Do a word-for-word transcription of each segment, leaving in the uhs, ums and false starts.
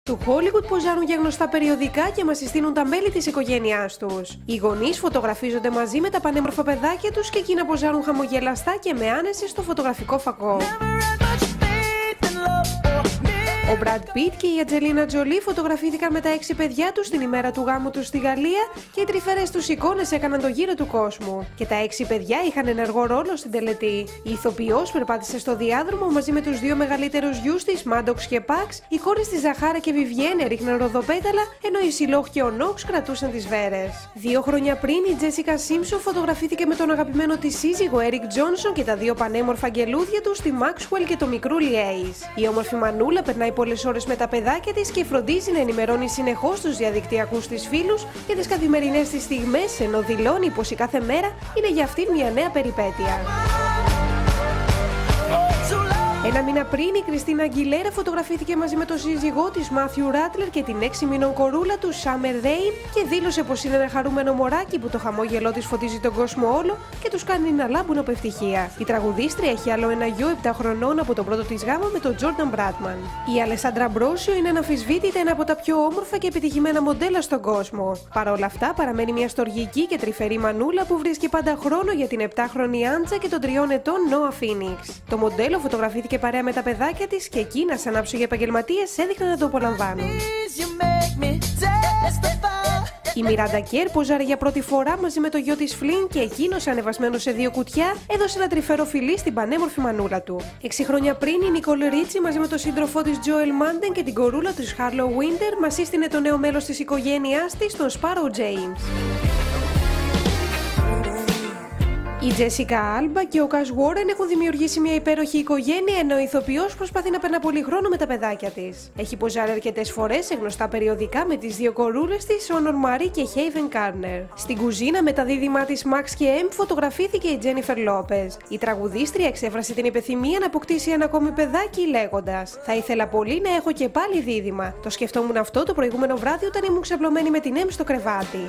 Του Hollywood ποζάρουν για γνωστά περιοδικά και μας συστήνουν τα μέλη της οικογένειάς τους. Οι γονείς φωτογραφίζονται μαζί με τα πανέμορφα παιδάκια τους και εκείνα ποζάρουν χαμογελαστά και με άνεση στο φωτογραφικό φακό. Ο Brad Pitt και η Angelina Jolie φωτογραφήθηκαν με τα έξι παιδιά τους την ημέρα του γάμου τους στη Γαλλία και οι τρυφερές τους εικόνες έκαναν το γύρο του κόσμου. Και τα έξι παιδιά είχαν ενεργό ρόλο στην τελετή. Η ηθοποιός περπάτησε στο διάδρομο μαζί με τους δύο μεγαλύτερους γιους της, Maddox και Pax, οι κόρες της Ζαχάρα και Vivienne έριχναν ροδοπέταλα, ενώ η Σιλόχ και ο Νόξ κρατούσαν τις βέρες. Δύο χρόνια πριν η Jessica Simpson φωτογραφήθηκε με τον αγαπημένο της σύζυγο Eric Johnson και τα δύο πανέμορφα αγγελούδια του, τη Maxwell και το μικρούλι Ace. Η όμορφη μανούλα περνάει πολλές ώρες με τα παιδάκια της και φροντίζει να ενημερώνει συνεχώς τους διαδικτυακούς της φίλους για τις καθημερινές της στιγμές, ενώ δηλώνει πως η κάθε μέρα είναι για αυτήν μια νέα περιπέτεια. Ένα μήνα πριν, η Κριστίνα Αγγιλέρα φωτογραφήθηκε μαζί με τον σύζυγό της Μάθιου Ράτλερ και την έξι μήνων κορούλα του Summer Rain και δήλωσε πως είναι ένα χαρούμενο μωράκι που το χαμόγελό της φωτίζει τον κόσμο όλο και τους κάνει να λάμπουν από ευτυχία. Η τραγουδίστρια έχει άλλο ένα γιο επτά χρονών από τον πρώτο της γάμο με τον Τζόρνταν Μπράτμαν. Η Αλεσάντρα Μπρόσιο είναι αναμφισβήτητα ένα από τα πιο όμορφα και επιτυχημένα μοντέλα στον κόσμο. Παρ' όλα αυτά, παραμένει μια στοργική και τρυφερή μανούλα που βρίσκει πάντα χρόνο για την επτάχρονη Άντζα και τον τριών ετών Νόα Φίνιξ. Το μοντέλο φωτογραφήθηκε παρέα με τα παιδάκια της και εκείνα, σαν άψογοι επαγγελματίες, έδειχναν να το απολαμβάνουν. Η Μιράντα Κέρ ποζάρε για πρώτη φορά μαζί με το γιο της Φλιν και εκείνος, ανεβασμένος σε δύο κουτιά, έδωσε ένα τρυφερό φιλί στην πανέμορφη μανούλα του. Έξι χρόνια πριν, η Νικόλ Ρίτσι μαζί με τον σύντροφό της Τζόελ Μάντεν και την κορούλα της Χάρλο Βίντερ μας σύστηνε το νέο μέλος της οικογένειάς της, τον Σπάρο Τζέιμς. Η Τζέσικα Άλμπα και ο Κας Γουόρεν έχουν δημιουργήσει μια υπέροχη οικογένεια, ενώ η ηθοποιός προσπαθεί να περνά πολύ χρόνο με τα παιδάκια της. Έχει ποζάρει αρκετές φορές σε γνωστά περιοδικά με τις δύο κορούλες της, Όνορ Μαρί και Χέιβεν Κάρνερ. Στην κουζίνα με τα δίδυμά της Μαξ και Εμ φωτογραφήθηκε η Τζένιφερ Λόπεζ. Η τραγουδίστρια εξέφρασε την επιθυμία να αποκτήσει ένα ακόμη παιδάκι, λέγοντας: «Θα ήθελα πολύ να έχω και πάλι δίδυμα. Το σκεφτόμουν αυτό το προηγούμενο βράδυ όταν ήμουν ξαπλωμένη με την Εμ στο κρεβάτι».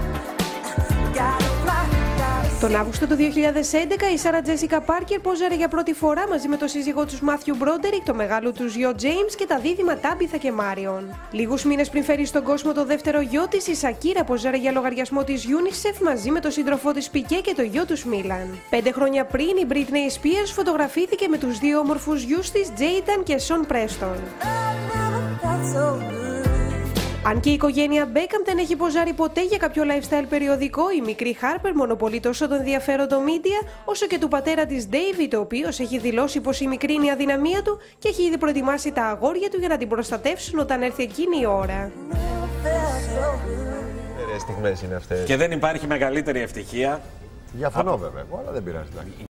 Τον Αύγουστο του δύο χιλιάδες έντεκα η Σάρα Τζέσικα Πάρκερ πόζαρε για πρώτη φορά μαζί με τον σύζυγό τους Μάθιου Μπρόντερικ, το μεγάλο τους γιο Τζέιμς και τα δίδυμα Τάμπιθα και Μάριον. Λίγους μήνες πριν φέρει στον κόσμο το δεύτερο γιο της, η Σακύρα πόζαρε για λογαριασμό της UNICEF μαζί με τον σύντροφό της Πικέ και το γιο τους Μίλαν. Πέντε χρόνια πριν η Μπρίτνεϊ Σπίερς φωτογραφήθηκε με τους δύο όμορφους γιους της, Τζέιταν και Σον Πρέστον. Αν και η οικογένεια Μπέκαμ δεν έχει ποζάρει ποτέ για κάποιο lifestyle περιοδικό, η μικρή Χάρπερ μονοπολεί τόσο το ενδιαφέρον το media, όσο και του πατέρα της Ντέιβιντ, ο οποίος έχει δηλώσει πως η μικρή είναι η αδυναμία του και έχει ήδη προετοιμάσει τα αγόρια του για να την προστατεύσουν όταν έρθει εκείνη η ώρα. Στιγμές είναι αυτές. Και δεν υπάρχει μεγαλύτερη ευτυχία. Διαφωνώ βέβαια, αλλά δεν πειράζει.